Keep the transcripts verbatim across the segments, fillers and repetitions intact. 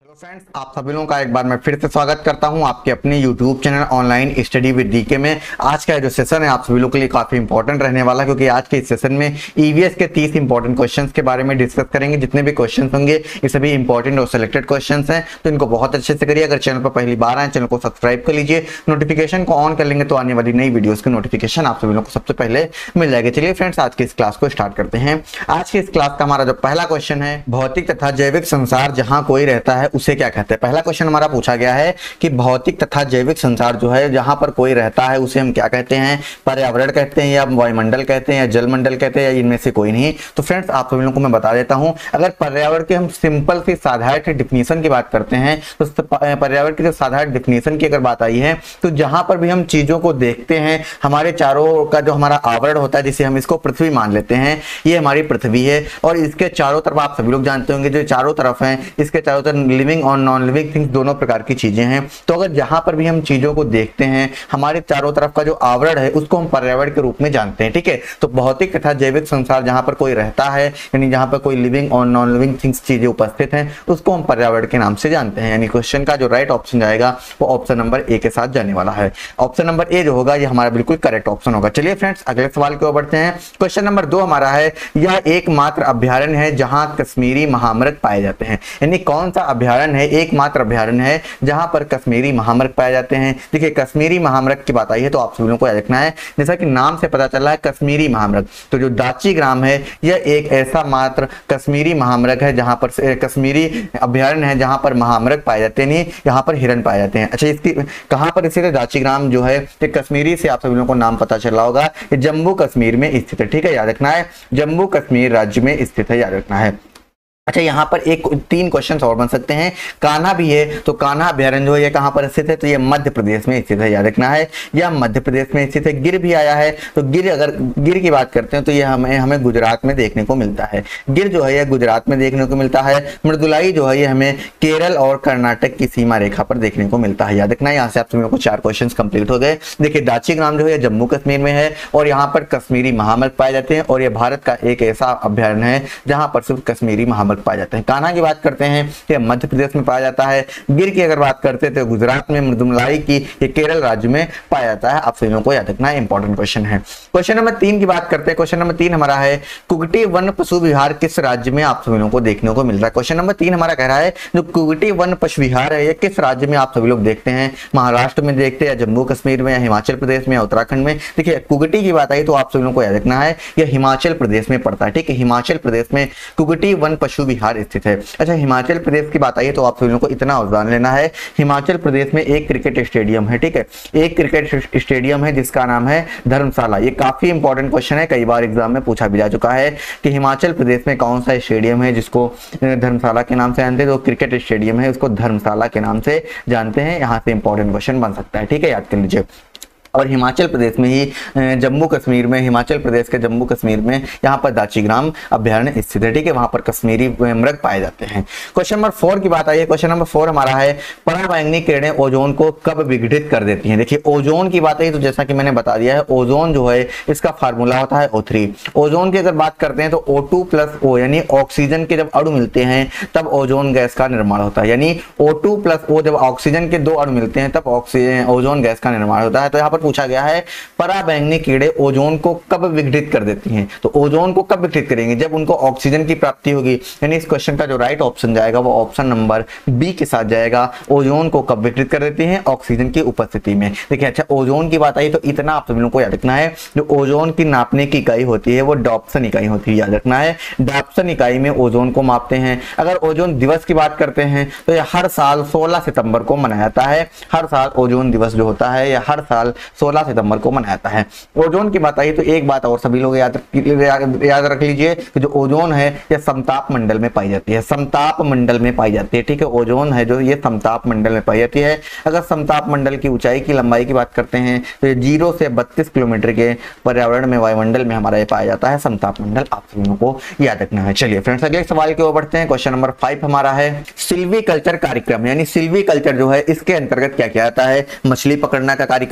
Hello friends, आप सभी लोगों का एक बार मैं फिर से स्वागत करता हूं आपके अपने YouTube channel online study with DK में। आज का जो सेशन है आप सभी लोगों के लिए काफी इंपॉर्टेंट रहने वाला है, क्योंकि आज के इस सेशन में ईवीएस के तीस इंपॉर्टेंट क्वेश्चंस के बारे में डिस्कस करेंगे। जितने भी क्वेश्चंस होंगे ये सभी इंपॉर्टेंट और सिलेक्टेड क्वेश्चंस हैं, तो इनको बहुत अच्छे से करिए। अगर चैनल पर पहली बार आए चैनल को सब्सक्राइब कर लीजिए, नोटिफिकेशन को ऑन कर लेंगे तो आने वाली नई वीडियोस की नोटिफिकेशन आप सभी लोगों को सबसे पहले मिल जाएगी। चलिए फ्रेंड्स, आज की इस क्लास को स्टार्ट करते हैं। आज की इस क्लास का हमारा जो पहला क्वेश्चन है, भौतिक तथा जैविक संसार जहां कोई रहता है उसे क्या कहते हैं। पहला क्वेश्चन हमारा पूछा गया है कि भौतिक तथा जैविक संसार जो है जहां पर कोई रहता है उसे हम क्या कहते हैं, पर्यावरण कहते हैं या वायुमंडल कहते हैं या जलमंडल कहते हैं या इनमें से कोई नहीं। तो फ्रेंड्स आप सभी लोगों को मैं बता देता हूं, अगर पर्यावरण की हम सिंपल सी साधारण डिफिनीशन की बात करते हैं तो पर्यावरण की जो साधारण डिफिनीशन की अगर बात आई है तो जहां पर भी हम चीजों को देखते हैं, हमारे चारों का जो हमारा आवरण होता है, जिसे हम इसको पृथ्वी मान लेते हैं, ये हमारी पृथ्वी है और इसके चारों तरफ आप सभी लोग जानते होंगे जो चारों तरफ हैं, इसके चारों तरफ लिविंग और नॉन लिविंग थिंग्स दोनों प्रकार की चीजें हैं। तो अगर जहां पर भी हम चीजों को देखते हैं, हमारे चारों तरफ का जो आवरण है उसको हम पर्यावरण के रूप में जानते हैं। ठीक है, तो भौतिक तथा जैविक संसार जहां पर कोई रहता है, यानी जहां पर कोई लिविंग और नॉन लिविंग थिंग्स चीजें उपस्थित हैं, उसको हम पर्यावरण के नाम से जानते हैं। यानी क्वेश्चन का जो राइट ऑप्शन जाएगा वो ऑप्शन नंबर ए के साथ जाने वाला है। ऑप्शन नंबर ए जो होगा ये हमारा बिल्कुल करेक्ट ऑप्शन होगा। चलिए फ्रेंड्स, अगले सवाल की ओर बढ़ते हैं। क्वेश्चन नंबर दो हमारा है, यह एकमात्र अभ्यारण्य है जहां कश्मीरी महामृग पाए जाते हैं। यानी कौन सा अभ्यारण्य है, एकमात्र अभ्यारण्य है जहां पर कश्मीरी महामृग पाए जाते हैं। देखिए, कश्मीरी महामृग की बात आई है तो आप सभी लोगों को याद रखना है, जैसा कि नाम से पता चला है कश्मीरी महामृग, तो जो दाची ग्राम है यह एक ऐसा मात्र कश्मीरी महामृग है जहां पर कश्मीरी अभ्यारण्य है जहां पर महामृग पाए जाते हैं, यहाँ पर हिरण पाए जाते हैं। अच्छा, इसकी कहां पर स्थित है दाची ग्राम जो है, कश्मीरी से आप सभी लोगों को नाम पता चला होगा, ये जम्मू कश्मीर में स्थित है। ठीक है, याद रखना है, जम्मू कश्मीर राज्य में स्थित है, याद रखना है। अच्छा, यहाँ पर एक तीन क्वेश्चन और बन सकते हैं। कान्हा भी है, तो कान्हा अभ्यारण्य जो है ये कहाँ पर स्थित है, तो ये मध्य प्रदेश में स्थित है, याद रखना है, यह मध्य प्रदेश में स्थित है। गिर भी आया है, तो गिर अगर गिर की बात करते हैं तो ये हमें हमें गुजरात में देखने को मिलता है। गिर जो है यह गुजरात में देखने को मिलता है। मृदुलाई जो है ये हमें केरल और कर्नाटक की सीमा रेखा पर देखने को मिलता है, याद रखना है। यहाँ से आप सभी को चार क्वेश्चन कंप्लीट हो गए। देखिए, दाची ग्राम जो है जम्मू कश्मीर में है और यहाँ पर कश्मीरी महामृग पाए जाते हैं और यह भारत का एक ऐसा अभ्यारण्य है जहां पर सिर्फ कश्मीरी महामृग पाए जाते हैं। कान्हा की बात करते हैं ये मध्य प्रदेश में पाया जाता है। गिर की अगर बात करते हैं तो गुजरात में, मृदुलाई की ये केरल राज्य में पाया जाता है। आप सभी लोगों को याद रखना है, इंपॉर्टेंट क्वेश्चन है। क्वेश्चन नंबर तीन की बात करते हैं। क्वेश्चन नंबर तीन हमारा है, कुगटी वन पशु विहार किस राज्य में आप सभी लोगों को देखने को मिल रहा है। क्वेश्चन नंबर तीन हमारा कह रहा है जो कुगटी वन पशु विहार है ये किस राज्य में आप सभी लोग देखते हैं, महाराष्ट्र में देखते हैं या जम्मू कश्मीर में या हिमाचल प्रदेश में या उत्तराखंड में। देखिए, कुगटी की बात आई तो आप सभी लोगों को याद रखना है यह हिमाचल प्रदेश में पड़ता है। ठीक है, हिमाचल प्रदेश में कुगटी वन पशु विहार स्थित है। अच्छा, हिमाचल प्रदेश की बात आई तो आप सभी लोगों को इतना जान लेना है, हिमाचल प्रदेश में एक क्रिकेट स्टेडियम है। ठीक है, एक क्रिकेट स्टेडियम है जिसका नाम है धर्मशाला। ये काफी इंपॉर्टेंट क्वेश्चन है, कई बार एग्जाम में पूछा भी जा चुका है कि हिमाचल प्रदेश में कौन सा स्टेडियम है जिसको धर्मशाला के नाम से जानते हैं। तो क्रिकेट स्टेडियम है उसको धर्मशाला के नाम से जानते हैं। यहाँ से इंपॉर्टेंट क्वेश्चन बन सकता है। ठीक है, याद कर लीजिए। और हिमाचल प्रदेश में ही जम्मू कश्मीर में, हिमाचल प्रदेश के जम्मू कश्मीर में यहाँ पर दाची ग्राम अभ्यारण्य स्थित है। ठीक है, वहां पर कश्मीरी मृग पाए जाते हैं। क्वेश्चन नंबर फोर की बात आई है। क्वेश्चन नंबर फोर हमारा है, पराबैंगनी किरणें ओजोन को कब विघटित कर देती हैं। देखिए, ओजोन की बात आई तो जैसा कि मैंने बता दिया है, ओजोन जो है इसका फार्मूला होता है ओ थ्री। ओजोन की अगर बात करते हैं तो ओ टू प्लस ओ, यानी ऑक्सीजन के जब अणु मिलते हैं तब ओजोन गैस का निर्माण होता है। यानी ओ टू प्लस ओ, जब ऑक्सीजन के दो अणु मिलते हैं तब ऑक्सीजन ओजोन गैस का निर्माण होता है। तो यहाँ पर पूछा गया है, पराबैंगनी कीड़े ओजोन को कब विघटित कर देती हैं। तो ओजोन को कब विघटित करेंगे, जब उनको ऑक्सीजन की प्राप्ति होगी। यानी इस क्वेश्चन का जो राइट ऑप्शन जाएगा वो ऑप्शन नंबर बी के साथ जाएगा। ओजोन को कब विघटित कर देती हैं, ऑक्सीजन की उपस्थिति में। देखिए, अच्छा, ओजोन की बात आई तो इतना आप सभी लोगों को याद रखना है, जो ओजोन की नापने की इकाई होती है वो डॉप्सन इकाई होती है, याद रखना है। डॉप्सन इकाई में ओजोन को मापते हैं। अगर ओजोन दिवस की बात करते हैं तो यह हर साल सोलह सितंबर को मनाया जाता है। हर साल ओजोन दिवस जो होता है यह हर साल सोलह सितंबर को मनाया जाता है। ओजोन की बात आई तो एक बात और सभी लोग याद याद रख लीजिए कि जो ओजोन है यह समताप मंडल में पाई जाती है। समताप मंडल में पाई जाती है। ठीक है, ओजोन है जो ये समताप मंडल में पाई जाती है। अगर समताप मंडल की ऊंचाई की लंबाई की बात करते हैं तो ये जीरो से बत्तीस किलोमीटर के पर्यावरण में, वायुमंडल में हमारा ये पाया जाता है समताप मंडल। आप सभी लोगों को याद रखना है। चलिए फ्रेंड्स, अगले सवाल की ओर बढ़ते हैं। क्वेश्चन नंबर फाइव हमारा है, सिल्वी कल्चर कार्यक्रम। यानी सिल्वी कल्चर जो है इसके अंतर्गत क्या क्या आता है, मछली पकड़ना का कार्यक्रम होता है या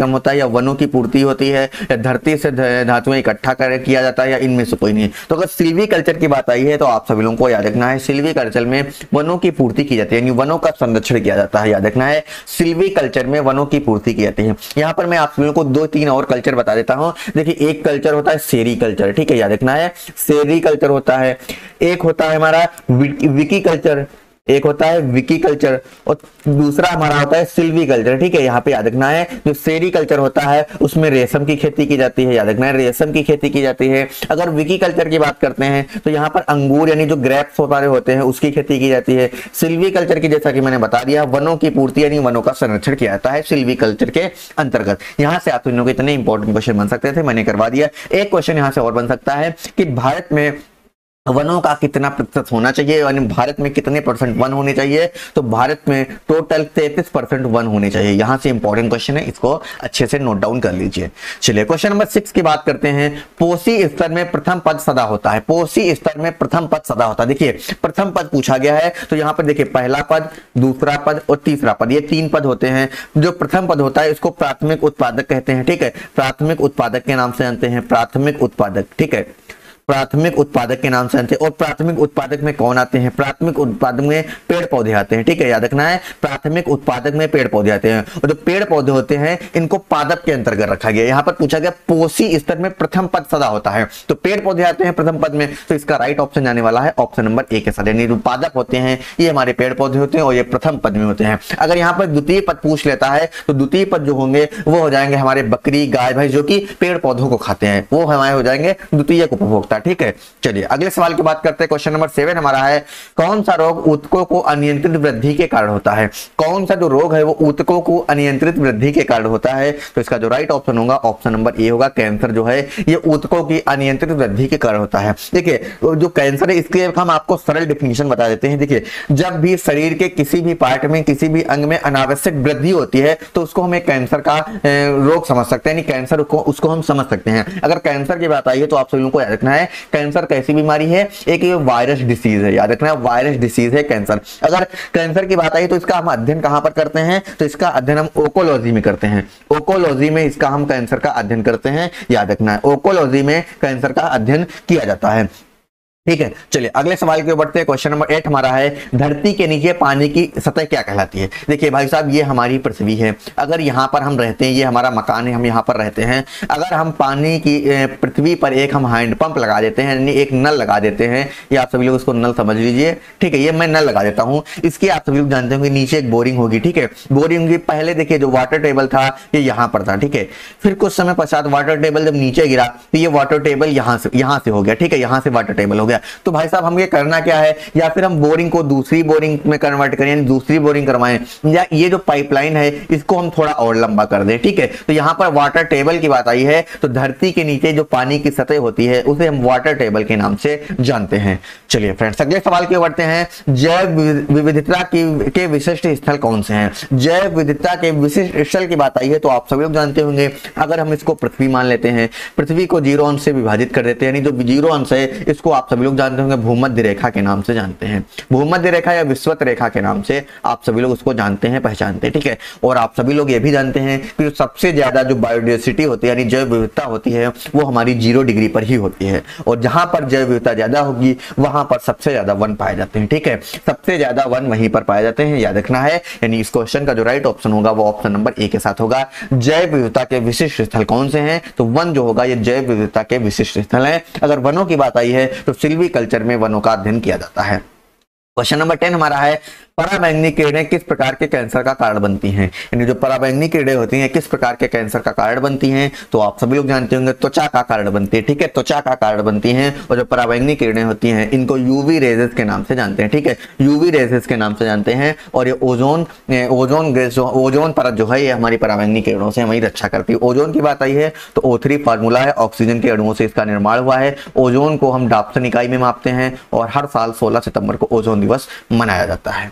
या वनों की पूर्ति होती है, या धरती से धातुएं इकट्ठा कर किया जाता है, या इनमें से कोई नहीं। तो अगर सिल्वी कल्चर की बात आई है तो आप सभी लोगों को याद रखना है सिल्वी कल्चर में वनों की पूर्ति की जाती है, यानी वनों का संरक्षण किया जाता है। याद रखना है सिल्वी कल्चर में वनों की पूर्ति की जाती है। यहाँ पर मैं आप सभी लोगों को दो तीन और कल्चर बता देता हूँ। देखिए एक कल्चर होता है सेरी कल्चर, ठीक है, याद रखना है सेरी कल्चर होता है। एक होता है हमारा विकी कल्चर, एक होता है विकी कल्चर, और दूसरा हमारा होता है सिल्वी कल्चर, ठीक है। यहाँ पे याद रखना है जो सेरी कल्चर होता है उसमें रेशम की खेती की जाती है, याद रखना है रेशम की खेती की जाती है। अगर विकी कल्चर की बात करते हैं तो यहाँ पर अंगूर यानी जो ग्रेप्स होते होते हैं उसकी खेती की जाती है। सिल्वी कल्चर की जैसा कि मैंने बता दिया वनों की पूर्ति यानी वनों का संरक्षण किया जाता है सिल्वी कल्चर के अंतर्गत। यहाँ से आप लोगों को इतने इंपॉर्टेंट क्वेश्चन बन सकते थे, मैंने करवा दिया। एक क्वेश्चन यहाँ से और बन सकता है कि भारत में वनों का कितना प्रतिशत होना चाहिए, यानी भारत में कितने परसेंट वन होने चाहिए। तो भारत में टोटल तैंतीस परसेंट वन होने चाहिए। यहां से इंपॉर्टेंट क्वेश्चन है, इसको अच्छे से नोट डाउन कर लीजिए। चलिए क्वेश्चन नंबर सिक्स की बात करते हैं। पोषी स्तर में प्रथम पद सदा होता है, पोषी स्तर में प्रथम पद सदा होता है। देखिए प्रथम पद पूछा गया है तो यहाँ पर देखिए पहला पद, दूसरा पद और तीसरा पद, ये तीन पद होते हैं। जो प्रथम पद होता है इसको प्राथमिक उत्पादक कहते हैं, ठीक है, प्राथमिक उत्पादक के नाम से जानते हैं, प्राथमिक उत्पादक, ठीक है, प्राथमिक उत्पादक के नाम से जानते हैं। और प्राथमिक उत्पादक में कौन आते हैं, प्राथमिक उत्पादक में पेड़ पौधे आते हैं, ठीक है, याद रखना है प्राथमिक उत्पादक में पेड़ पौधे आते हैं। और जो पेड़ पौधे होते हैं इनको पादप के अंतर्गत रखा गया। यहाँ पर पूछा गया पोषी स्तर में प्रथम पद सदा होता है, तो पेड़ पौधे आते हैं प्रथम पद में, तो इसका राइट ऑप्शन जाने वाला है ऑप्शन नंबर ए के साथ, यानी जो पादप होते हैं ये हमारे पेड़ पौधे होते हैं और ये प्रथम पद में होते हैं। अगर यहाँ पर द्वितीय पद पूछ लेता है तो द्वितीय पद जो होंगे वो हो जाएंगे हमारे बकरी, गाय, भैंस जो कि पेड़ पौधों को खाते हैं, वो हमारे हो जाएंगे द्वितीय उपभोक्ता, ठीक है। चलिए अगले सवाल की बात करते हैं। क्वेश्चन नंबर सेवन हमारा है कौन सा रोग ऊतकों को अनियंत्रित वृद्धि के कारण होता है। कौन सा जो रोग है वो ऊतकों को अनियंत्रित वृद्धि के कारण होता है। तो इसका जो राइट ऑप्शन होगा ऑप्शन नंबर ए होगा। कैंसर जो है ये ऊतकों की अनियंत्रित वृद्धि के कारण होता है। देखिए जो कैंसर है इसके हम आपको सरल डिफिनेशन बता देते हैं। देखिए जब भी शरीर के किसी भी पार्ट में किसी भी अंग में अनावश्यक वृद्धि होती है तो उसको हम एक कैंसर का रोग समझ सकते हैं, यानी कैंसर को उसको हम समझ सकते हैं। अगर कैंसर की बात आई है तो आप सभी लोगों को याद रखना है कैंसर कैसी बीमारी है, एक ये वायरस डिसीज है, याद रखना है वायरस डिसीज है कैंसर। अगर कैंसर की बात आई तो इसका हम अध्ययन कहां पर करते हैं, तो इसका अध्ययन हम ओकोलॉजी में करते हैं। ओकोलॉजी में इसका हम कैंसर का अध्ययन करते हैं, याद रखना है ओकोलॉजी में कैंसर का अध्ययन किया जाता है, ठीक है। चलिए अगले सवाल की ओर बढ़ते हैं। क्वेश्चन नंबर एट हमारा है धरती के नीचे पानी की सतह क्या कहलाती है। देखिए भाई साहब ये हमारी पृथ्वी है। अगर यहाँ पर हम रहते हैं, ये हमारा मकान है, हम यहाँ पर रहते हैं। अगर हम पानी की पृथ्वी पर एक हम हैंडपंप लगा देते हैं, यानी एक नल लगा देते हैं, ये आप सभी लोग इसको नल समझ लीजिए, ठीक है। ये मैं नल लगा देता हूँ, इसके आप सभी लोग जानते होंगे नीचे एक बोरिंग होगी, ठीक है। बोरिंग की पहले देखिए जो वाटर टेबल था ये यहाँ पर था, ठीक है। फिर कुछ समय पश्चात वाटर टेबल जब नीचे गिरा तो ये वाटर टेबल यहाँ से यहाँ से हो गया, ठीक है, यहाँ से वाटर टेबल हो गया। तो भाई साहब हम ये करना क्या है, या फिर हम बोरिंग को दूसरी बोरिंग में कन्वर्ट करें, यानी दूसरी बोरिंग करवाएं, या ये जो पाइपलाइन है इसको हम थोड़ा और लंबा कर दें, ठीक है। तो यहाँ पर वाटर टेबल की बात आई है तो धरती के नीचे जो पानी की सतह होती है उसे हम वाटर टेबल के नाम से जानते हैं। चलिए फ्रेंड्स अगले सवाल की ओर बढ़ते हैं। जैव विविधता की के विशिष्ट स्थल कौन से हैं। जैव विविधता के विशिष्ट स्थल की बात आई है तो आप सभी लोग जानते होंगे। अगर हम इसको पृथ्वी मान लेते हैं, पृथ्वी को जीरो अंश से विभाजित कर देते हैं, यानी जो जीरो अंश है इसको आप सभी लोग जानते होंगे भूमध्य रेखा के नाम से जानते हैं। भूमध्य रेखा या विषुवत रेखा के नाम से आप सभी लोग उसको जानते हैं, पहचानते हैं, ठीक है। और आप सभी लोग ये भी जानते हैं कि सबसे ज्यादा जो बायोडाइवर्सिटी होती है यानी जैव विविधता होती है वो हमारी जीरो डिग्री पर ही होती है, और जहां पर जैव विविधता ज्यादा होगी वहां पर सबसे ज्यादा वन पाए जाते हैं, ठीक है। सबसे ज्यादा वन वहीं पर पाए जाते हैं, याद रखना है। यानी इस क्वेश्चन का जो राइट ऑप्शन होगा वो ऑप्शन नंबर ए के साथ होगा। जैव विविधता के विशिष्ट स्थल कौन से हैं, तो वन जो होगा ये जैव विविधता के विशिष्ट स्थल है। अगर वनों की बात आई है तो सिल्वी कल्चर में वनों का अध्ययन किया जाता है। क्वेश्चन नंबर टेन हमारा है पराबैंगनी किरणें किस प्रकार के कैंसर का कारण बनती हैं। यानी जो पराबैंगनी किरणें होती हैं किस प्रकार के कैंसर का कारण बनती हैं, तो आप सभी लोग जानते होंगे त्वचा का कारण बनती है, ठीक है, त्वचा का कारण बनती हैं। और जो पराबैंगनी किरणें होती हैं इनको यूवी रेजेस के नाम से जानते हैं, ठीक है, यूवी रेजेस के नाम से जानते हैं। और ये ओजोन ओजोन गैस ओजोन परत जो है ये हमारी पराबैंगनी किरणों से हमारी रक्षा करती है। ओजोन की बात आई है तो ओ थ्री फार्मूला है, ऑक्सीजन के अणुओं से इसका निर्माण हुआ है। ओजोन को हम डाप्सन इकाई में मापते हैं और हर साल सोलह सितंबर को ओजोन दिवस मनाया जाता है।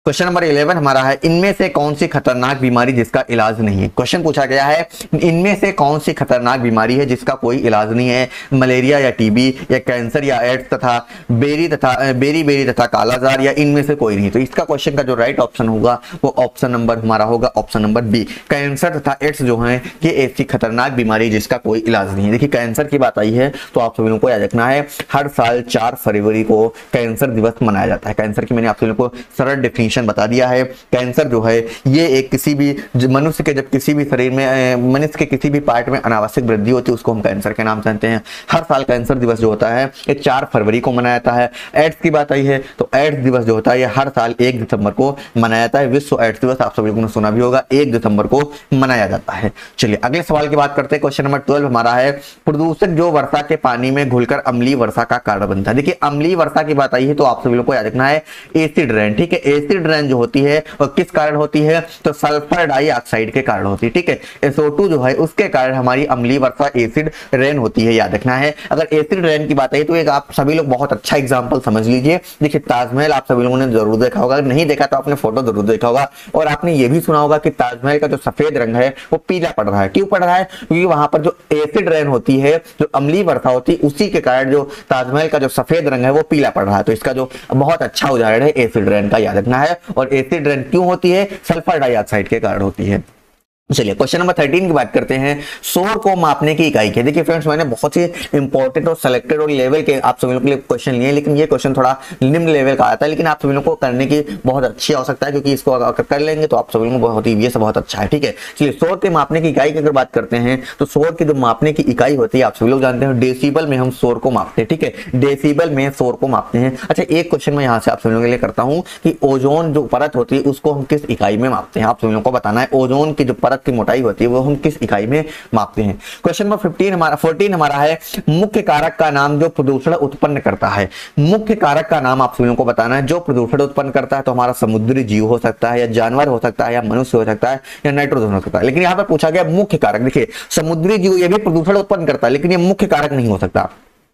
क्वेश्चन नंबर इलेवन हमारा है, इनमें से कौन सी खतरनाक बीमारी जिसका इलाज नहीं है। क्वेश्चन पूछा गया है, इनमें से कौन सी खतरनाक बीमारी है जिसका कोई इलाज नहीं है। मलेरिया या टीबी या कैंसर या एड्स तथा बेरी तथा बेरी बेरी तथा कालाजार या इनमें से कोई नहीं। तो इसका क्वेश्चन का जो राइट ऑप्शन होगा वो ऑप्शन नंबर हमारा होगा ऑप्शन नंबर बी। कैंसर तथा एड्स जो है ये ऐसी खतरनाक बीमारी जिसका कोई इलाज नहीं है। देखिए कैंसर की बात आई है तो आप सभी लोगों को याद रखना है, हर साल चार फरवरी को कैंसर दिवस मनाया जाता है। कैंसर की मैंने आप सभी लोगों को सरल डेफिनेशन बता दिया है। कैंसर जो है ये एक किसी भी मनुष्य के जब किसी भी शरीर में मनुष्य के किसी भी पार्ट में अनावश्यक वृद्धि होती है उसको हम कैंसर के नाम जानते हैं। हर साल कैंसर दिवस जो होता है ये चार फरवरी को मनाया जाता है। एड्स की बात आई है तो एड्स दिवस जो होता है ये हर साल एक दिसंबर को मनाया जाता है। विश्व एड्स दिवस आप सभी लोगों ने सुना भी होगा, एक दिसंबर को मनाया जाता है। चलिए अगले सवाल की बात करते हैं। क्वेश्चन नंबर ट्वेल्व हमारा है, प्रदूषक जो वर्षा के पानी में घुलकर अम्लीय वर्षा का कारण बनता है। देखिए अम्लीय वर्षा की बात आई है तो आप सभी लोगों को याद रखना है एसिड रेन। ठीक है, एसिड रेन जो होती है और किस कारण होती है तो सल्फर डाइऑक्साइड के कारण होती है। ठीक है, एस ओ टू जो है उसके कारण हमारी अम्लीय वर्षा एसिड रेन होती है, याद रखना है। अगर एसिड रेन की बात आई तो एक आप सभी लोग बहुत अच्छा एग्जांपल समझ लीजिए। देखिए ताजमहल आप सभी लोगों ने जरूर देखा होगा, अगर नहीं देखा तो आपने फोटो जरूर देखा होगा और आपने ये भी सुना होगा कि ताजमहल का जो सफेद रंग है वो पीला पड़ रहा है। क्यों पड़ रहा है? क्योंकि वहां पर जो एसिड रेन होती है, जो अम्लीय वर्षा होती है, उसी के कारण जो ताजमहल का जो सफेद रंग है वो पीला पड़ रहा है। तो इसका जो बहुत अच्छा उदाहरण है एसिड रेन का, याद रखना है। और एसिड रेन क्यों होती है? सल्फर डाइऑक्साइड के कारण होती है। चलिए क्वेश्चन नंबर थर्टीन की बात करते हैं। शोर को मापने की इकाई क्या? देखिए फ्रेंड्स मैंने बहुत ही इंपॉर्टेंट और सिलेक्टेड और लेवल के आप सभी लोगों के लिए क्वेश्चन लिए, लेकिन ये क्वेश्चन थोड़ा निम्न लेवल का आता है, लेकिन आप सभी लोगों को करने की बहुत अच्छी आवश्यकता है क्योंकि इसको अगर कर लेंगे तो आप सभी लोगों को बहुत ही ये से बहुत अच्छा है। ठीक है, चलिए शोर के मापने की इकाई की अगर बात करते हैं तो शोर की जो मापने की इकाई होती है आप सभी लोग जानते हैं डेसिबल में हम शोर को मापते हैं। ठीक है, डेसिबल में शोर को मापते हैं। अच्छा एक क्वेश्चन मैं यहाँ से आप सभी लोगों के लिए करता हूँ कि ओजोन जो परत होती है उसको हम किस इकाई में मापते हैं? आप सभी लोगों को बताना है ओजोन की जो परत की मोटाई होती है वो हम किस इकाई में मापते हैं। क्वेश्चन नंबर फिफ्टीन हमारा फोर्टीन हमारा है, मुख्य कारक का नाम जो प्रदूषण उत्पन्न करता है। मुख्य कारक का नाम आप सभी लोगों को बताना है जो प्रदूषण उत्पन्न करता है। तो हमारा समुद्री जीव हो सकता है या जानवर हो सकता है या मनुष्य हो सकता है या नाइट्रोजन हो सकता है, लेकिन यहाँ पर पूछा गया मुख्य कारक। देखिए समुद्री जीव ये भी प्रदूषण उत्पन्न करता है लेकिन ये मुख्य कारक नहीं हो सकता।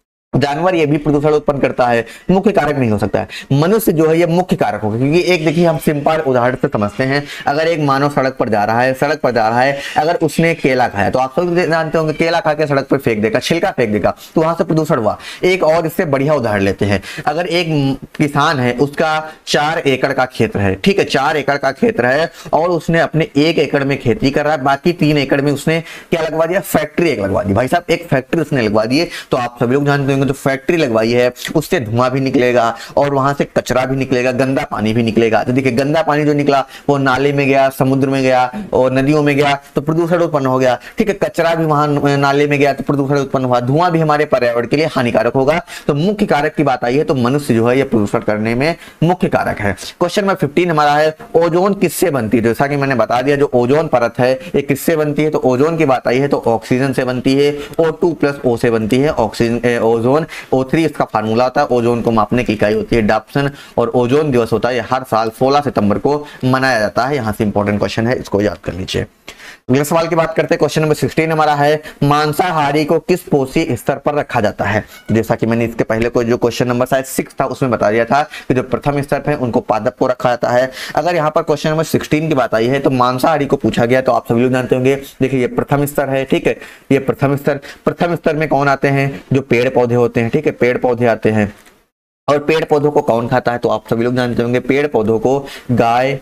जानवर ये भी प्रदूषण उत्पन्न करता है, मुख्य कारक नहीं हो सकता है। मनुष्य जो है ये मुख्य कारक होगा क्योंकि एक देखिए हम सिंपल उदाहरण से समझते हैं। अगर एक मानव सड़क पर जा रहा है सड़क पर जा रहा है अगर उसने केला खाया तो आप सब जानते होंगे केला खा के सड़क पर फेंक देगा, छिलका फेंक देगा तो वहां से प्रदूषण हुआ। एक और इससे बढ़िया उदाहरण लेते हैं। अगर एक किसान है उसका चार एकड़ का क्षेत्र है, ठीक है, चार एकड़ का क्षेत्र है और उसने अपने एक एकड़ में खेती कर रहा है, बाकी तीन एकड़ में उसने क्या लगवा दिया? फैक्ट्री एक लगवा दी। भाई साहब एक फैक्ट्री उसने लगवा दी है तो आप सभी लोग जानते होंगे जो फैक्ट्री लगवाई है उससे धुआं भी निकलेगा और वहां से कचरा भी निकलेगा, गंदा पानी भी निकलेगा। तो देखिए गंदा पानी जो निकला वो नाले में गया, समुद्र में गया और नदियों में गया तो प्रदूषण उत्पन्न हो गया। ठीक है, कचरा भी वहां नाले में गया तो प्रदूषण उत्पन्न हुआ, धुआं भी हमारे पर्यावरण के लिए हानिकारक होगा। तो मुख्य कारक की बात आई है तो मनुष्य जो है ये प्रदूषण करने में मुख्य कारक है। क्वेश्चन नंबर फिफ्टीन हमारा है, ओजोन किससे बनती है? जैसा कि मैंने बता दिया जो ओजोन परत है ये किससे बनती है? तो ओजोन की बात आई है तो ऑक्सीजन से बनती है, ओ टू प्लस ओ से बनती है ऑक्सीजन ओजोन। ओ थ्री इसका फार्मूला होता है। ओजोन को मापने की इकाई होती है डाप्सन और ओजोन दिवस होता है हर साल सोलह सितंबर को मनाया जाता है। यहां से इंपॉर्टेंट क्वेश्चन है, इसको याद कर लीजिए। अगले सवाल की बात करते हैं। क्वेश्चन नंबर सोलह हमारा है, मांसाहारी को किस पोषी स्तर पर रखा जाता है? जैसा कि मैंने इसके पहले को जो क्वेश्चन नंबर शायद सिक्स था उसमें बता दिया था कि जो प्रथम स्तर पे उनको पादप को रखा जाता है। अगर यहाँ पर क्वेश्चन नंबर सोलह की बात आई है तो मांसाहारी को पूछा गया तो आप सभी लोग जानते होंगे। देखिए ये प्रथम स्तर है, ठीक है, ये प्रथम स्तर प्रथम स्तर में कौन आते हैं? जो पेड़ पौधे होते हैं, ठीक है, पेड़ पौधे आते हैं। और पेड़ पौधों को कौन खाता है? तो आप सभी लोग जानते होंगे पेड़ पौधों को गाय,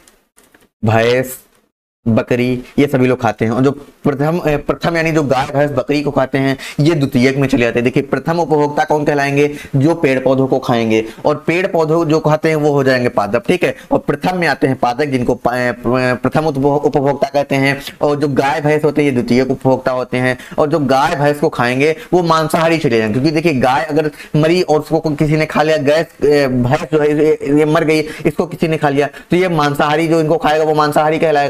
भैंस, बकरी ये सभी लोग खाते हैं। और जो प्रथम प्रथम यानी जो गाय भैंस बकरी को खाते हैं ये द्वितीयक में चले जाते हैं। देखिए प्रथम उपभोक्ता कौन कहलाएंगे? जो पेड़ पौधों को खाएंगे, और पेड़ पौधों जो खाते हैं वो हो जाएंगे पादप, ठीक है। और प्रथम में आते हैं पादक जिनको प्रथम उपभोक्ता कहते हैं। और जो गाय भैंस होते हैं ये द्वितीयक उपभोक्ता होते हैं। और जो गाय भैंस को खाएंगे वो मांसाहारी चले जाएंगे क्योंकि देखिए गाय अगर मरी और उसको किसी ने खा लिया, गैस भैंस जो है ये मर गई, इसको किसी ने खा लिया तो ये मांसाहारी जो इनको खाएगा वो मांसाहारी कहलाएगा।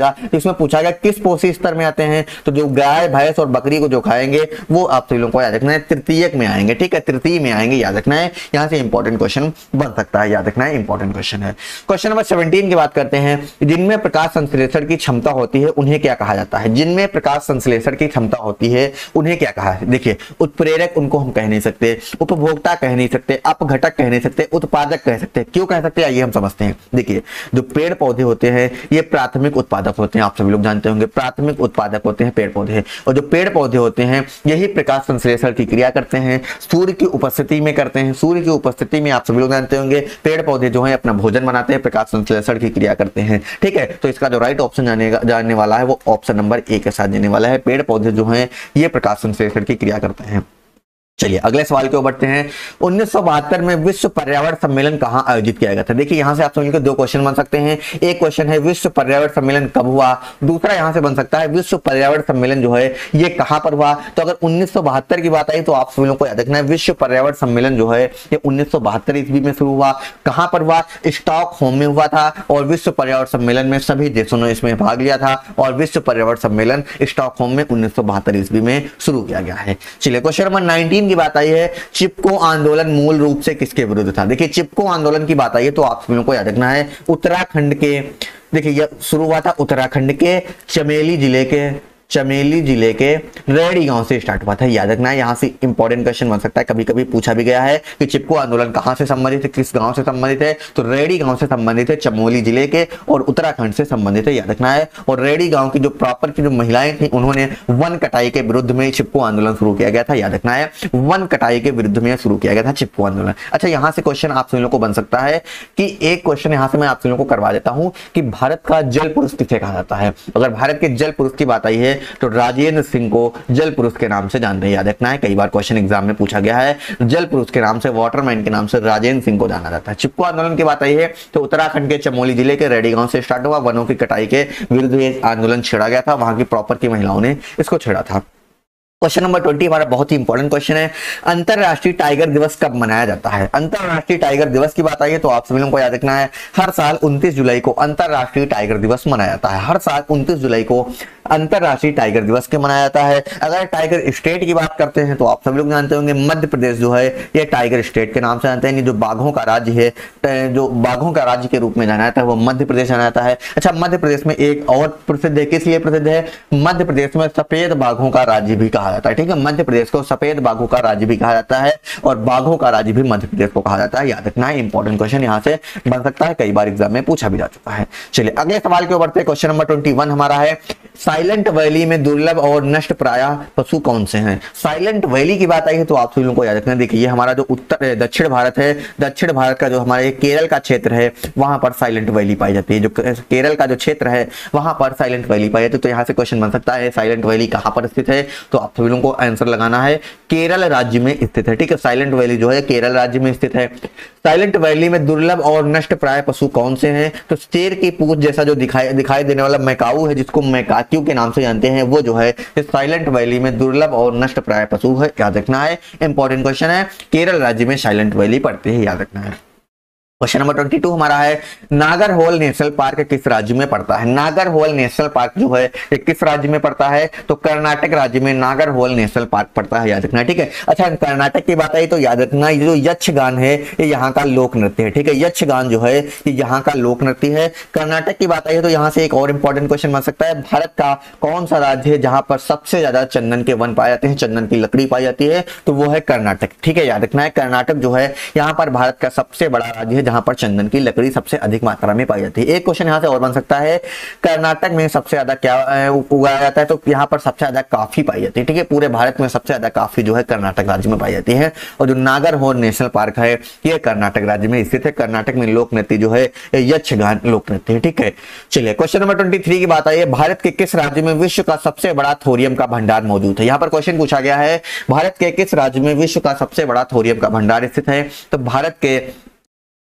इसमें पूछा गया किस पोषी स्तर में आते हैं, तो जो गाय भैंस और बकरी को जो खाएंगे वो आप सभी लोगों को याद रखना है तृतीयक में आएंगे, ठीक है, तृतीय में आएंगे, याद रखना है। यहाँ से इंपॉर्टेंट क्वेश्चन बन सकता है, याद रखना है, इंपॉर्टेंट क्वेश्चन है। क्वेश्चन नंबर सत्रह की बात करते हैं, जिनमें प्रकाश संश्लेषण की क्षमता होती है उन्हें क्या कहा जाता है। जिनमें प्रकाश संश्लेषण की क्षमता होती है उन्हें क्या कहा है। देखिए उत्प्रेरक उनको हम कह नहीं सकते, उपभोक्ता कह नहीं सकते, अपघटक कह नहीं सकते, उत्पादक कह सकते। क्यों कह सकते हैं आइए हम समझते हैं। देखिए जो पेड़ पौधे होते हैं ये प्राथमिक उत्पादक होते हैं, आप सभी लोग जानते होंगे प्राथमिक उत्पादक होते हैं पेड़ पौधे, और जो पेड़ पौधे होते हैं यही प्रकाश संश्लेषण की क्रिया करते हैं, सूर्य की उपस्थिति में करते हैं। सूर्य की उपस्थिति में आप सभी लोग जानते होंगे पेड़ पौधे जो है अपना भोजन बनाते हैं, प्रकाश संश्लेषण की क्रिया करते हैं, ठीक है। तो इसका जो राइट ऑप्शन जाने जानने वाला है वो ऑप्शन नंबर ए के साथ जाने वाला है, पेड़ पौधे जो हैं ये प्रकाश संश्लेषण की क्रिया करते हैं। चलिए अगले सवाल की ओर बढ़ते हैं। उन्नीस सौ बहत्तर में विश्व पर्यावरण सम्मेलन कहां आयोजित किया गया था। देखिए यहां से आप समझ के दो क्वेश्चन बन सकते हैं। एक क्वेश्चन है विश्व पर्यावरण सम्मेलन कब हुआ, दूसरा यहां से बन सकता है विश्व पर्यावरण सम्मेलन जो है ये कहां पर हुआ। तो अगर उन्नीस सौ बहत्तर की बात आई तो आप सभी लोगों को याद रखना है विश्व पर्यावरण सम्मेलन जो है ये उन्नीस सौ बहत्तर ईस्वी में शुरू हुआ। कहां पर हुआ, स्टॉकहोम में हुआ था, और विश्व पर्यावरण सम्मेलन में सभी देशों ने इसमें भाग लिया था, और विश्व पर्यावरण सम्मेलन स्टॉकहोम में उन्नीस सौ बहत्तर ईस्वी में शुरू किया गया है। चलिए क्वेश्चन नंबर नाइनटीन की बात आई है, चिपको आंदोलन मूल रूप से किसके विरुद्ध था। देखिए चिपको आंदोलन की बात आई है तो आप सभी को याद रखना है उत्तराखंड के, देखिए यह शुरू हुआ था उत्तराखंड के चमेली जिले के चमेली जिले के रेडी गांव से स्टार्ट हुआ था, याद रखना है। यहां से इंपॉर्टेंट क्वेश्चन बन सकता है, कभी कभी पूछा भी गया है कि चिपको आंदोलन कहां से संबंधित है, किस गांव से संबंधित है, तो रेडी गांव से संबंधित है, चमोली जिले के और उत्तराखंड से संबंधित है, याद रखना है। और रेडी गांव की जो प्रॉपर की जो महिलाएं थी उन्होंने वन कटाई के विरुद्ध में चिपको आंदोलन शुरू किया गया था, याद रखना है, वन कटाई के विरुद्ध में शुरू किया गया था चिपको आंदोलन। अच्छा यहां से क्वेश्चन आप सभी लोगों को बन सकता है कि एक क्वेश्चन यहां से मैं आप सभी लोगों को करवा देता हूं कि भारत का जल पुरुष किसे कहा जाता है। अगर भारत के जल पुरुष की बात आई है तो राजेंद्र सिंह को जल पुरुष के नाम से जानते हैं, याद रखना है, कई बार क्वेश्चन एग्जाम में पूछा गया है। जल पुरुष के नाम से, वाटरमैन के नाम से राजेंद्र सिंह को जाना जाता है। चिपको आंदोलन की बात आई है तो उत्तराखंड के चमोली जिले के रेडी गांव से स्टार्ट हुआ, वनों की कटाई के विरुद्ध ये आंदोलन छेड़ा गया था, वहां की प्रॉपर की महिलाओं ने इसको छेड़ा था। क्वेश्चन नंबर ट्वेंटी हमारा बहुत ही इंपॉर्टेंट क्वेश्चन है, अंतरराष्ट्रीय टाइगर दिवस कब मनाया जाता है। अंतरराष्ट्रीय टाइगर दिवस की बात आई है तो आप सभी लोगों को याद रखना है हर साल उनतीस जुलाई को अंतरराष्ट्रीय टाइगर दिवस मनाया जाता है। हर साल उनतीस जुलाई को अंतरराष्ट्रीय टाइगर दिवस के मनाया जाता है। अगर टाइगर स्टेट की बात करते हैं तो आप सभी लोग जानते होंगे मध्य प्रदेश जो है ये टाइगर स्टेट के नाम से जानते हैं, जो बाघों का राज्य है, जो बाघों का राज्य के रूप में जाना जाता है वो मध्य प्रदेश जाना जाता है। अच्छा मध्य प्रदेश में एक और प्रसिद्ध है, किस लिए प्रसिद्ध है, मध्य प्रदेश में सफेद बाघों का राज्य भी कहा जाता है, ठीक है। मध्य प्रदेश को सफेद बाघों का राज्य भी कहा जाता है और बाघों का राज्य भी मध्य प्रदेश को कहा जाता है, याद रखना है। इंपॉर्टेंट क्वेश्चन यहां से बन सकता है, कई बार एग्जाम में पूछा भी जा चुका है। चलिए अगले सवाल के ऊपर क्वेश्चन नंबर ट्वेंटी वन हमारा है, साइलेंट वैली में दुर्लभ और नष्ट प्राय पशु कौन से हैं। साइलेंट वैली की बात आई है तो आप सभी लोगों को याद रखना है, देखिए ये हमारा जो उत्तर दक्षिण भारत है, दक्षिण भारत का जो हमारे केरल का क्षेत्र है वहां पर साइलेंट वैली पाई जाती है। जो केरल का जो क्षेत्र है वहां पर साइलेंट वैली पाई जाती है। तो यहाँ से क्वेश्चन बन सकता है साइलेंट वैली कहां पर स्थित है, तो आप सभी लोगों को आंसर लगाना है केरल राज्य में स्थित है, ठीक है। साइलेंट वैली जो है केरल राज्य में स्थित है। साइलेंट वैली में दुर्लभ और नष्ट प्राय पशु कौन से हैं, तो शेर की पूंछ जैसा जो दिखाई दिखाई देने वाला मैकाऊ है, जिसको मैकाक्यू के नाम से जानते हैं, वो जो है साइलेंट वैली में दुर्लभ और नष्ट प्राय पशु है, याद रखना है। इंपॉर्टेंट क्वेश्चन है, केरल राज्य में साइलेंट वैली पड़ती है, याद रखना है। क्वेश्चन नंबर बाईस हमारा है, नागरहोल नेशनल पार्क किस राज्य में पड़ता है। नागरहोल नेशनल पार्क जो है ये किस राज्य में पड़ता है, तो कर्नाटक राज्य में नागरहोल नेशनल पार्क पड़ता है, याद रखना है, ठीक है। अच्छा कर्नाटक की बात आई तो याद रखना ये जो यक्षगान है ये यहाँ का लोक नृत्य है, ठीक है। यक्षगान जो है ये यहाँ का लोक नृत्य है। कर्नाटक की बात आई है तो यहाँ से एक और इंपॉर्टेंट क्वेश्चन बन सकता है, भारत का कौन सा राज्य है जहां पर सबसे ज्यादा चंदन के वन पाए जाते हैं, चंदन की लकड़ी पाई जाती है, तो वो है कर्नाटक, ठीक है। याद रखना है कर्नाटक जो है यहाँ पर भारत का सबसे बड़ा राज्य है जहां पर चंदन की लकड़ी सबसे अधिक मात्रा में पाई जाती है। एक क्वेश्चन यहां से और बन सकता है, कर्नाटक में सबसे ज्यादा क्या उगाया जाता है, तो यहाँ पर सबसे ज्यादा काफी पाई जाती है, ठीक है। पूरे भारत में सबसे ज्यादा काफी जो है कर्नाटक राज्य में पाई जाती है। और जो नागरहोल नेशनल पार्क है ये कर्नाटक राज्य में स्थित है। कर्नाटक में लोक नृत्य जो है यक्षगान लोक नृत्य है, ठीक है। चलिए क्वेश्चन नंबर ट्वेंटी थ्री की बात आई है, भारत के किस राज्य में विश्व का सबसे बड़ा थोरियम का भंडार मौजूद है। यहाँ पर क्वेश्चन पूछा गया है, भारत के किस राज्य में विश्व का सबसे बड़ा थोरियम का भंडार स्थित है, तो भारत के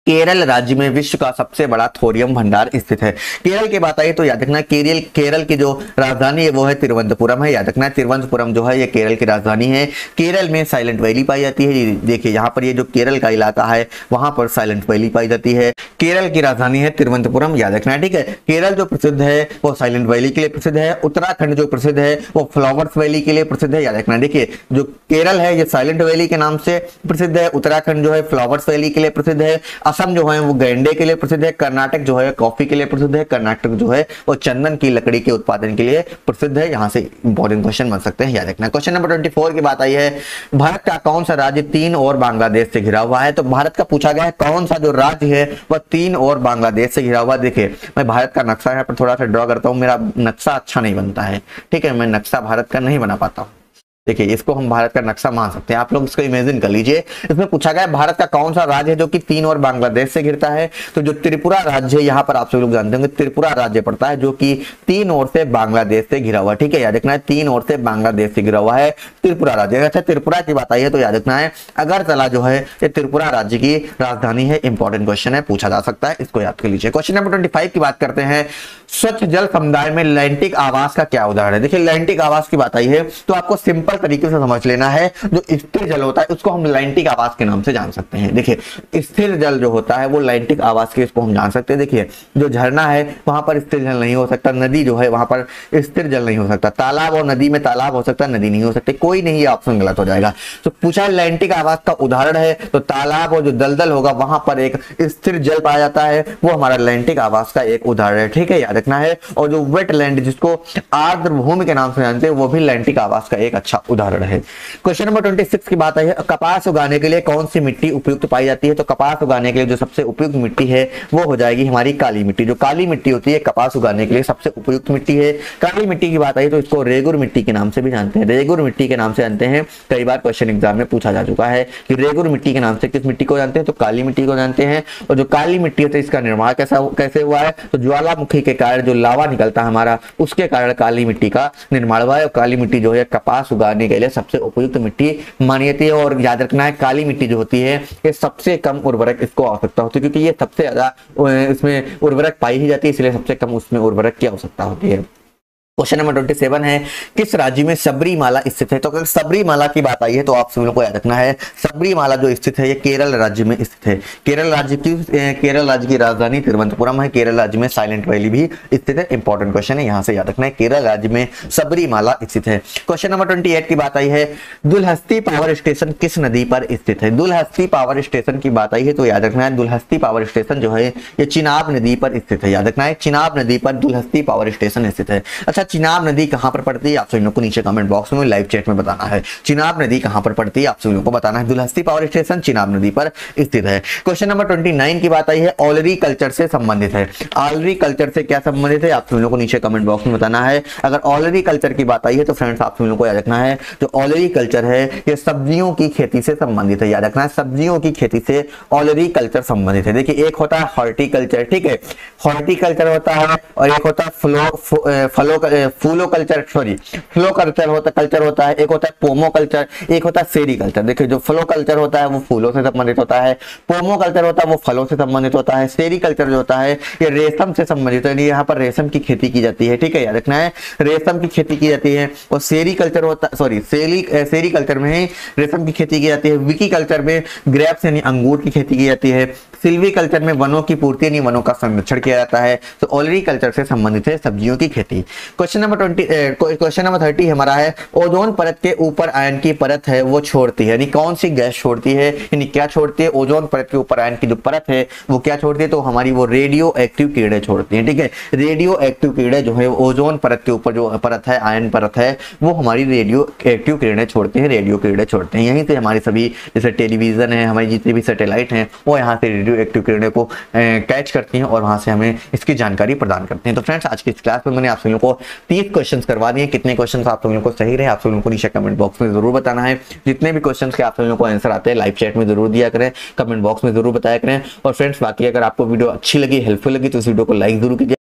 केरल राज्य में विश्व का सबसे बड़ा थोरियम भंडार स्थित है। केरल की बात आई तो याद रखना केरल केरल की जो राजधानी है वो है तिरुवनंतपुरम है। याद रखना तिरुवनंतपुरम जो है ये केरल की राजधानी है। केरल में साइलेंट वैली पाई जाती है। देखिए यहाँ पर ये जो केरल का इलाका है वहां पर साइलेंट वैली पाई जाती है। केरल की राजधानी है तिरुवनंतपुरम, याद रखना, ठीक है। केरल जो प्रसिद्ध है वो साइलेंट वैली के लिए प्रसिद्ध है। उत्तराखंड जो प्रसिद्ध है वो फ्लावर्स वैली के लिए प्रसिद्ध है। याद रखना, देखिए जो केरल है ये साइलेंट वैली के नाम से प्रसिद्ध है। उत्तराखंड जो है फ्लावर्स वैली के लिए प्रसिद्ध है। असम जो है वो गैंडे के लिए प्रसिद्ध है। कर्नाटक जो है कॉफी के लिए प्रसिद्ध है। कर्नाटक जो है वो चंदन की लकड़ी के उत्पादन के लिए प्रसिद्ध है। यहां से इंपॉर्टेंट क्वेश्चन बन सकते हैं, याद रखना। क्वेश्चन नंबर चौबीस की बात आई है, भारत का कौन सा राज्य तीन और बांग्लादेश से घिरा हुआ है। तो भारत का पूछा गया है कौन सा जो राज्य है वह तीन और बांग्लादेश से घिरा हुआ। देखिए मैं भारत का नक्शा यहाँ पर थोड़ा सा ड्रॉ करता हूँ, मेरा नक्शा अच्छा नहीं बनता है, ठीक है, मैं नक्शा भारत का नहीं बना पाता हूँ। देखिए इसको हम भारत का नक्शा मान सकते हैं, आप लोग इसको इमेजिन कर लीजिए। इसमें पूछा गया भारत का कौन सा राज्य है जो कि तीन और बांग्लादेश से घिरता है। तो जो त्रिपुरा राज्य है, यहाँ पर आप सभी लोग जानते होंगे त्रिपुरा राज्य पड़ता है जो कि तीन ओर से बांग्लादेश से घिरा हुआ है, ठीक है, याद रखना है, तीन ओर से बांग्लादेश से घिरा हुआ है त्रिपुरा राज्य। अच्छा त्रिपुरा की बात आई है तो याद रखना है अगरतला जो है ये त्रिपुरा राज्य की राजधानी है। इंपॉर्टेंट क्वेश्चन है, पूछा जा सकता है, इसको याद कर लीजिए। क्वेश्चन नंबर ट्वेंटी फाइव की बात करते हैं, स्वच्छ जल समुदाय में लैंटिक आवास का क्या उदाहरण है। देखिए लैंटिक आवास की बात आई है तो आपको सिंपल तरीके से समझ लेना है, जो स्थिर जल होता है उसको हम लैंटिक आवास के नाम से जान सकते हैं। देखिए स्थिर जल जो होता है वो लैंटिक आवास के इसको हम जान सकते हैं। देखिए जो झरना है वहां पर स्थिर जल नहीं हो सकता, नदी जो है वहां पर स्थिर जल नहीं हो सकता, तालाब और नदी में तालाब हो सकता है, नदी नहीं हो सकती, कोई नहीं, ये ऑप्शन गलत हो जाएगा। तो पूछा लैंटिक आवास का उदाहरण है तो तालाब और जो दलदल होगा वहां पर एक स्थिर जल पाया जाता है, वो हमारा लैंटिक आवास का एक उदाहरण है, ठीक है, याद रखना है। और जो वेटलैंड जिसको आर्द्र भूमि के नाम से जानते हैं वो भी लैंटिक आवास का एक अच्छा उदाहरण है। क्वेश्चन नंबर छब्बीस की बात है, कपास उगाने के लिए कौन सी मिट्टी उपयुक्त पाई जाती है। तो कपास उगाने के लिए जो सबसे उपयुक्त मिट्टी है वो हो जाएगी हमारी काली मिट्टी। जो काली मिट्टी होती है कपास उगाने के लिए सबसे उपयुक्त मिट्टी है। काली मिट्टी की बात आई तो इसको रेगुर मिट्टी के नाम से भी जानते हैं, रेगुर मिट्टी के नाम से जानते हैं। कई बार क्वेश्चन एग्जाम में पूछा जा चुका है कि रेगुर मिट्टी के नाम से किस मिट्टी को जानते हैं, तो काली मिट्टी को जानते हैं। और जो काली मिट्टी होती है इसका निर्माण कैसा कैसे हुआ है, तो ज्वालामुखी के कारण जो लावा निकलता है हमारा उसके कारण काली मिट्टी का निर्माण हुआ है। और काली मिट्टी जो है कपास उगाने के लिए सबसे उपयुक्त मिट्टी मानी जाती है। और याद रखना है काली मिट्टी जो होती है ये सबसे कम उर्वरक इसको आवश्यकता होती है, क्योंकि ये सबसे ज्यादा इसमें उर्वरक पाई ही जाती है, इसलिए सबसे कम उसमें उर्वरक की आवश्यकता होती है। क्वेश्चन नंबर सत्ताईस है, किस राज्य में सबरीमाला स्थित है। तो अगर सबरीमाला की बात आई है तो आप सभी लोगों को याद रखना है सबरीमाला जो स्थित है ये केरल राज्य में स्थित है। केरल राज्य की केरल राज्य की राजधानी तिरुवनंतपुरम है। केरल राज्य में साइलेंट वैली भी स्थित है। इंपॉर्टेंट क्वेश्चन है, यहां से याद रखना है केरल राज्य में सबरीमाला स्थित है। क्वेश्चन नंबर अट्ठाईस की बात आई है, दुलहस्ती पावर स्टेशन किस नदी पर स्थित है। दुलहस्ती पावर स्टेशन की बात आई है तो याद रखना है दुलहस्ती पावर स्टेशन जो है ये चिनाब नदी पर स्थित है। याद रखना है चिनाब नदी पर दुलहस्ती पावर स्टेशन स्थित है। अच्छा चिनाब नदी कहां पर पड़ती है आप सभी लोगों को नीचे कमेंट बॉक्स में लाइव चैट में बताना है। चिनाब नदी कहां पर पड़ती है आप सभी लोगों को बताना है। दुलहस्ती पावर स्टेशन चिनाब नदी पर स्थित है। क्वेश्चन नंबर उनतीस की बात आई है, ऑलरी कल्चर से संबंधित है। ऑलरी कल्चर से क्या संबंधित है आप सभी लोगों को नीचे कमेंट बॉक्स में बताना है। अगर ऑलरी कल्चर की बात आई है तो फ्रेंड्स आप सभी लोगों को याद रखना है जो ऑलरी कल्चर है ये सब्जियों की खेती से संबंधित है। याद रखना है सब्जियों की खेती से ऑलरी कल्चर संबंधित है। देखिए एक होता है हॉर्टिकल्चर, ठीक है, हॉर्टिकल्चर होता है, और एक होता है फ्लो फलो फूलो कल्चर सॉरी फ्लो कल्चर होता कल्चर होता है। एक होता है पोमो कल्चर, एक होता है सेरी कल्चर। देखिए जो फ्लो कल्चर होता है वो फूलों से संबंधित होता है, पोमो कल्चर होता है वो फलों से संबंधित होता है, सेरी कल्चर जो होता है ये रेशम से संबंधित है, यहाँ पर रेशम की खेती की जाती है, ठीक है, याद रखना है रेशम की खेती की जाती है। और सेरी कल्चर होता सॉरी सेरी सेरी कल्चर में ही रेशम की खेती की जाती है। विकी कल्चर में ग्रेप्स यानी अंगूर की खेती की जाती है। सिल्वी कल्चर में वनों की पूर्ति यानी वनों का संरक्षण किया जाता है। तो ऑलरी कल्चर से संबंधित है सब्जियों की खेती। Question number twenty question number thirty हमारा है, ओजोन परत के ऊपर आयन की परत है वो छोड़ती है, यानी कौन सी गैस छोड़ती है, यानी क्या छोड़ती है, ओजोन परत के ऊपर आयन की जो परत है वो क्या छोड़ती है, तो हमारी वो रेडियो एक्टिव किरणें छोड़ती है, ठीक है। रेडियो एक्टिव किरणें जो है ओजोन परत के ऊपर जो परत है आयन परत है वो हमारी रेडियो एक्टिव किरणें छोड़ती है, रेडियो किरणें छोड़ते हैं। यहीं से हमारी सभी जैसे टेलीविजन है, हमारी जितनी भी सैटेलाइट हैं वो यहाँ से रेडियो एक्टिव किरणें को कैच करती हैं और वहां से हमें इसकी जानकारी प्रदान करते हैं। तो फ्रेंड्स आज की इस क्लास में मैंने आप सभी को तीस क्वेश्चंस करवा दिए। कितने क्वेश्चंस आप सभी को सही रहे आप सभी को नीचे कमेंट बॉक्स में जरूर बताना है। जितने भी क्वेश्चंस के आप सभी को आंसर आते हैं लाइव चैट में जरूर दिया करें, कमेंट बॉक्स में जरूर बताया करें। और फ्रेंड्स बाकी अगर आपको वीडियो अच्छी लगी हेल्पफुल लगी तो इस वीडियो को लाइक जरूर कीजिए।